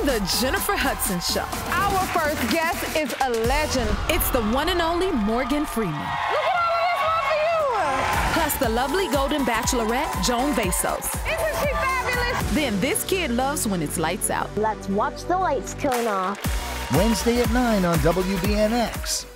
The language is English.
The Jennifer Hudson Show. Our first guest is a legend. It's the one and only Morgan Freeman. Look at all of this love for you. Plus the lovely Golden Bachelorette, Joan Vassos. Isn't she fabulous? Then this kid loves when it's lights out. Let's watch the lights turn off. Wednesday at 9 on WBNX.